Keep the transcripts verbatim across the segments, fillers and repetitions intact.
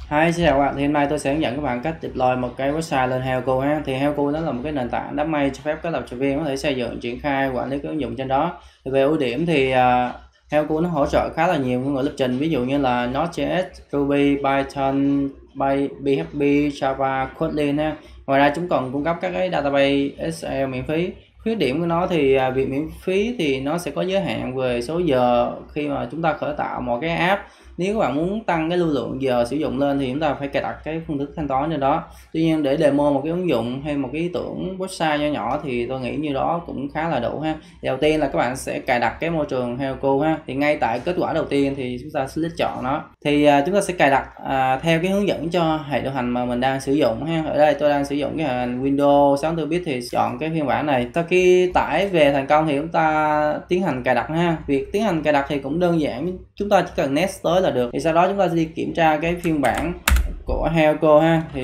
Hi, xin chào các bạn. Thì hôm nay tôi sẽ hướng dẫn các bạn cách deploy một cái website lên Heroku ha. Thì Heroku nó là một cái nền tảng đám mây cho phép các lập trình viên có thể xây dựng, triển khai, quản lý các ứng dụng trên đó. Thì về ưu điểm thì uh, Heroku nó hỗ trợ khá là nhiều ngôn ngữ lập trình, ví dụ như là Node.js, Ruby, Python, pê hát pê, Java, Kotlin ha. Ngoài ra chúng còn cung cấp các cái database ét quy lờ miễn phí. Khuyết điểm của nó thì uh, việc miễn phí thì nó sẽ có giới hạn về số giờ khi mà chúng ta khởi tạo một cái app. Nếu các bạn muốn tăng cái lưu lượng giờ sử dụng lên thì chúng ta phải cài đặt cái phương thức thanh toán trên đó. Tuy nhiên để demo một cái ứng dụng hay một cái ý tưởng website nhỏ nhỏ thì tôi nghĩ như đó cũng khá là đủ ha. Thì đầu tiên là các bạn sẽ cài đặt cái môi trường Heroku ha. Thì ngay tại kết quả đầu tiên thì chúng ta sẽ click chọn nó. Thì uh, chúng ta sẽ cài đặt uh, theo cái hướng dẫn cho hệ điều hành mà mình đang sử dụng ha. Ở đây tôi đang sử dụng cái hệ hành Windows sáu mươi tư bit thì chọn cái phiên bản này. Sau khi tải về thành công thì chúng ta tiến hành cài đặt ha. Việc tiến hành cài đặt thì cũng đơn giản, chúng ta chỉ cần next tới là được. Thì sau đó chúng ta sẽ đi kiểm tra cái phiên bản của Heroku ha. Thì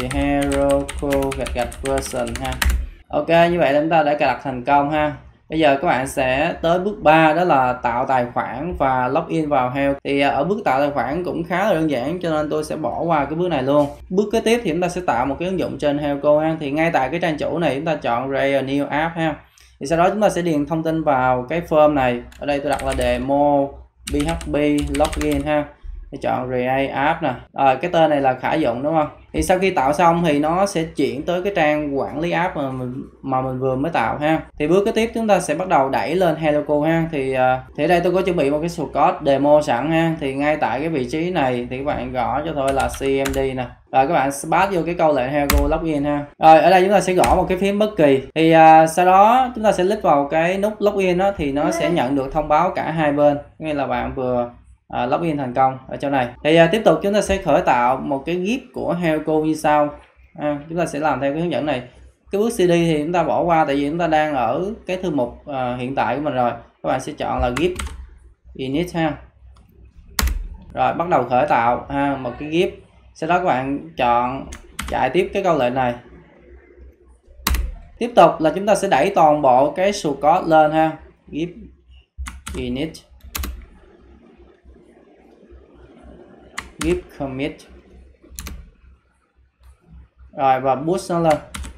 Heroku gạch gạch version ha. Ok, như vậy là chúng ta đã cài đặt thành công ha. Bây giờ các bạn sẽ tới bước ba, đó là tạo tài khoản và login vào Heroku. Thì ở bước tạo tài khoản cũng khá là đơn giản cho nên tôi sẽ bỏ qua cái bước này luôn. Bước kế tiếp thì chúng ta sẽ tạo một cái ứng dụng trên Heroku ha. Thì ngay tại cái trang chủ này chúng ta chọn Create a New App ha. Thì sau đó chúng ta sẽ điền thông tin vào cái form này. Ở đây tôi đặt là demo pê hát pê login ha. Thì chọn Create App nè. Rồi cái tên này là Khải Dụng đúng không? Thì sau khi tạo xong thì nó sẽ chuyển tới cái trang quản lý app mà mình mà mình vừa mới tạo ha. Thì bước kế tiếp chúng ta sẽ bắt đầu đẩy lên Heroku ha. Thì thì ở đây tôi có chuẩn bị một cái source code demo sẵn ha. Thì ngay tại cái vị trí này thì các bạn gõ cho tôi là xê em đê nè. Rồi các bạn pass vô cái câu lệnh Heroku login ha. Rồi ở đây chúng ta sẽ gõ một cái phím bất kỳ. Thì uh, sau đó chúng ta sẽ click vào cái nút login đó thì nó sẽ nhận được thông báo cả hai bên. Nghĩa là bạn vừa À, login thành công ở chỗ này. Thì à, tiếp tục chúng ta sẽ khởi tạo một cái git của Heroku như sau. À, chúng ta sẽ làm theo cái hướng dẫn này. Cái bước xê đê thì chúng ta bỏ qua tại vì chúng ta đang ở cái thư mục à, hiện tại của mình rồi. Các bạn sẽ chọn là git init ha. Rồi bắt đầu khởi tạo ha, một cái git. Sau đó các bạn chọn chạy tiếp cái câu lệnh này. Tiếp tục là chúng ta sẽ đẩy toàn bộ cái source code lên ha. Git init git commit rồi và push nó lên.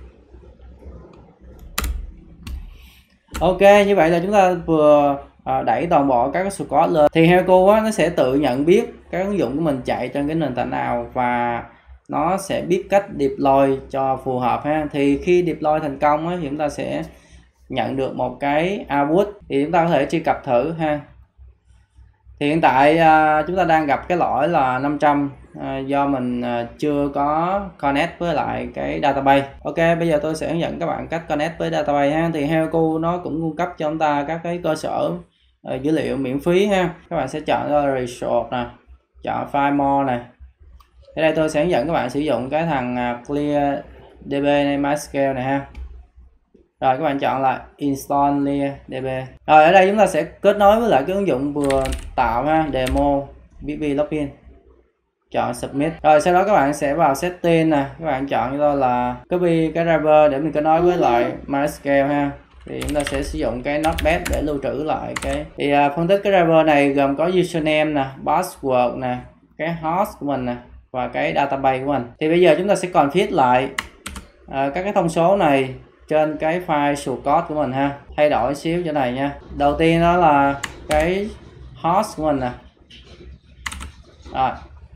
Ok, như vậy là chúng ta vừa đẩy toàn bộ các cái source code lên. Thì Heroku á, nó sẽ tự nhận biết các ứng dụng của mình chạy trên cái nền tảng nào và nó sẽ biết cách deploy cho phù hợp ha. Thì khi deploy thành công á, thì chúng ta sẽ nhận được một cái output thì chúng ta có thể truy cập thử ha. Thì hiện tại uh, chúng ta đang gặp cái lỗi là năm trăm uh, do mình uh, chưa có connect với lại cái database. Ok, bây giờ tôi sẽ hướng dẫn các bạn cách connect với database ha. Thì Heroku nó cũng cung cấp cho chúng ta các cái cơ sở uh, dữ liệu miễn phí ha. Các bạn sẽ chọn Resource nè, chọn File More này. Ở đây tôi sẽ hướng dẫn các bạn sử dụng cái thằng uh, ClearDB này, MySQL này ha. Rồi các bạn chọn là install ClearDB. Rồi ở đây chúng ta sẽ kết nối với lại cái ứng dụng vừa tạo ha, demo pê pê login. Chọn submit. Rồi sau đó các bạn sẽ vào setting nè, các bạn chọn cho tôi là copy cái driver để mình kết nối với lại MySQL ha. Thì chúng ta sẽ sử dụng cái Notepad để lưu trữ lại cái. Thì uh, phân tích cái driver này gồm có username nè, password nè, cái host của mình nè và cái database của mình. Thì bây giờ chúng ta sẽ config lại uh, các cái thông số này trên cái file source code của mình ha. Thay đổi xíu chỗ này nha. Đầu tiên đó là cái host của mình nè. Rồi.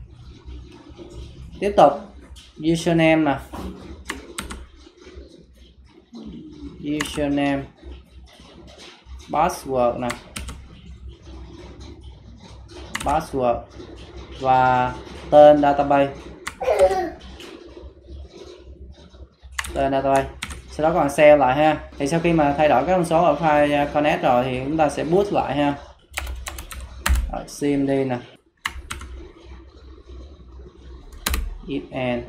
Tiếp tục username nè. Username. Password nè. Password và tên database. Tên database. Sau đó còn save lại ha. Thì sau khi mà thay đổi các thông số ở file connect rồi thì chúng ta sẽ boot lại ha. Rồi, xê em đê nè, if and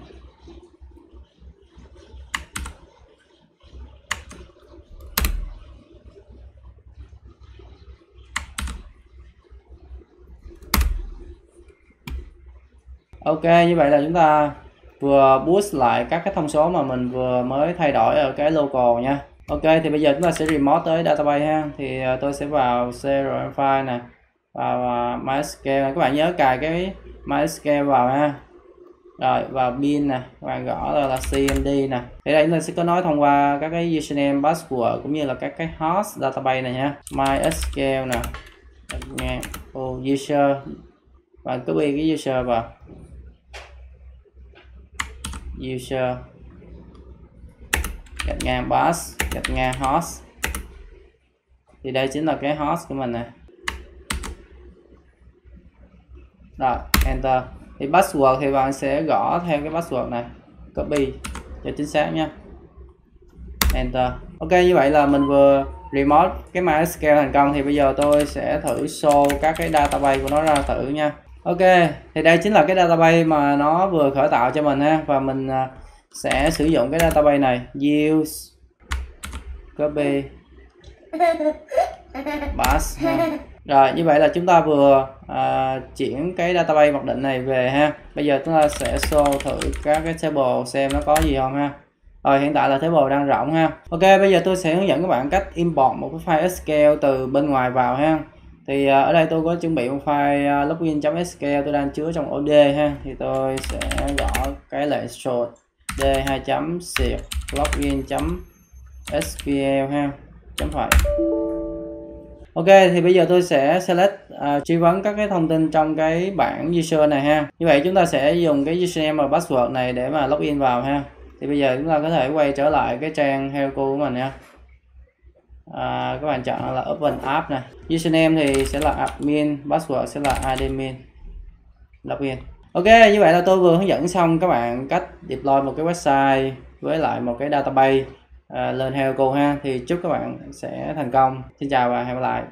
ok, như vậy là chúng ta vừa boost lại các cái thông số mà mình vừa mới thay đổi ở cái local nha. Ok, thì bây giờ chúng ta sẽ remote tới database ha. Thì tôi sẽ vào xê rờ em file nè, vào MySQL. Các bạn nhớ cài cái MySQL vào ha. Rồi và bin nè, các bạn gõ là, là xê em đê nè. Thì đây chúng ta sẽ có nói thông qua các cái username, password cũng như là các cái host database này nha. MySQL nè, nha, oh, user, bạn copy cái user vào, user, gạch ngang pass, gạch ngang host. Thì đây chính là cái host của mình nè. Rồi, enter. Thì password thì bạn sẽ gõ theo cái password này, copy cho chính xác nha. Enter. Ok, như vậy là mình vừa remote cái MySQL thành công. Thì bây giờ tôi sẽ thử show các cái database của nó ra thử nha. Ok, thì đây chính là cái database mà nó vừa khởi tạo cho mình ha. Và mình sẽ sử dụng cái database này, use, copy, pass ha. Rồi, như vậy là chúng ta vừa à, chuyển cái database mặc định này về ha. Bây giờ chúng ta sẽ show thử các cái table xem nó có gì không ha. Rồi, hiện tại là table đang rộng ha. Ok, bây giờ tôi sẽ hướng dẫn các bạn cách import một cái file ét quy lờ từ bên ngoài vào ha. Thì à, ở đây tôi có chuẩn bị một file uh, login.sql tôi đang chứa trong ô đê ha. Thì tôi sẽ gõ cái lệnh short d hai chấm xịt login.sql ha, chấm phẩy. Ok, thì bây giờ tôi sẽ select uh, truy vấn các cái thông tin trong cái bảng user này ha. Như vậy chúng ta sẽ dùng cái username và password này để mà login vào ha. Thì bây giờ chúng ta có thể quay trở lại cái trang Heroku của mình nha. À, các bạn chọn là Open App này. Username thì sẽ là admin, password sẽ là admin, login. Ok, như vậy là tôi vừa hướng dẫn xong các bạn cách deploy một cái website với lại một cái database à, lên Heroku ha. Thì chúc các bạn sẽ thành công. Xin chào và hẹn gặp lại.